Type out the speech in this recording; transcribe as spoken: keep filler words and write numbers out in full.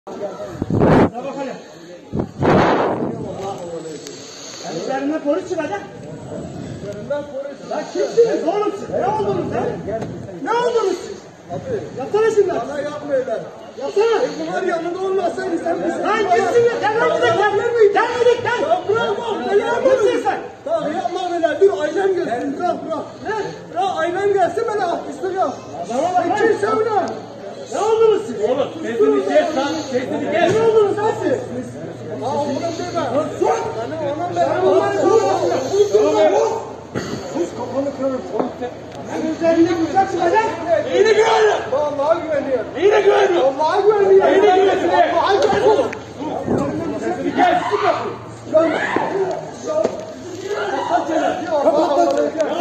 Buna bakalım. Üzerinden polis çıkacak. Üzerinden polis. Lan kimsiniz oğlum siz? Ne oldunuz lan? Ne oldunuz siz? Abi. Yapsana şimdi. Bana yapmayın. Yapsana. Bunlar yanında olmasaydı sen misin? Lan kimsin ya? Gel lan gel. Gel dedik gel. Ya bırak bak. Ne yapıyorsun sen? Tamam yapma öyle. Dur ailem gelsin. Bırak bırak. Ne? Ya ailem gelsin bana artistlik yap. Adama bak. Kimse mi lan? Ne oldunuz siz? Oğlum sesini kes lan, sesini kes. Ne oldunuz lan siz? Aa oğlum deme. Sus. Benim anam benim Sen anam. onları sus. Sus kafanı kırarım. Senin üzerinde bıçak çıkacak. İyi de güvenli. Allah'a güveniyorum. İyi de güvenli. Allah'a güveniyorum. İyi de güvenli. Allah'a güveniyorum. Sesini kes. Kaç kere?